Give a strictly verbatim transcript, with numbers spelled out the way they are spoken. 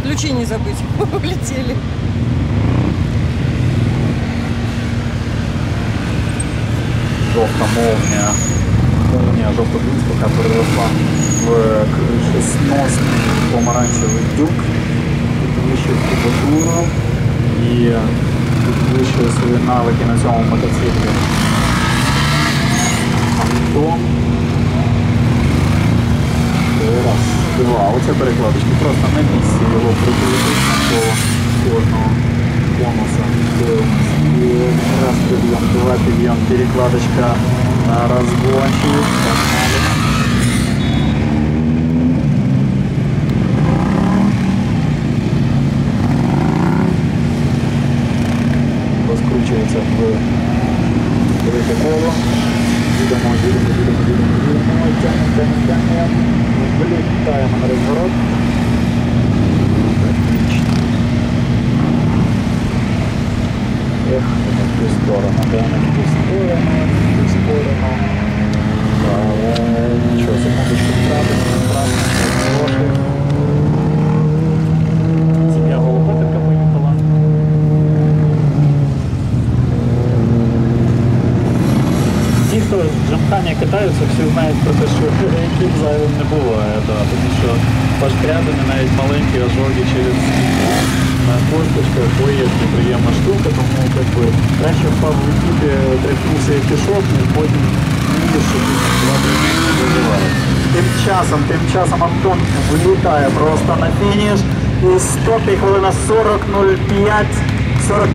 Ключи не забыть. Улетели. Жовта молния, молния жовтого блискавка переросла в кришесносний помаранчевий дюк, підвищив кубатуру і підвищив свої навики на цьому мотоциклі. Антон. Раз, два. Оце перекладочки. Просто на місці його прикрутити до кожного конуса. І раз підйом, два підйом, перекладочка на разгончик. Розкручується в велике коло. Їдемо, їдемо, їдемо, їдемо, їдемо, тягнемо, тягнемо, тягнемо. Вилітаємо на розворот. Отлично. Ех, в ту сторону, да, на ту сторону, в ту сторону. Але нічого, секундочку втратимо, втратимо, хороший. Сім'я Голубатика поїхала. Ті, хто в Джамхані катаються, всі знають про те, що яким зайвим не буває, да, тому що пашкрядини, навіть маленькі ожоги через на косточках, поїздки приємна штука, тому так би, краще впав летіти, тряхнувся і пішов, і потім видиш, що два-три місяці виживає. Тим часом, тим часом Антон вилітає просто на фініш і стоп, і хвилина сорок нуль п'ять.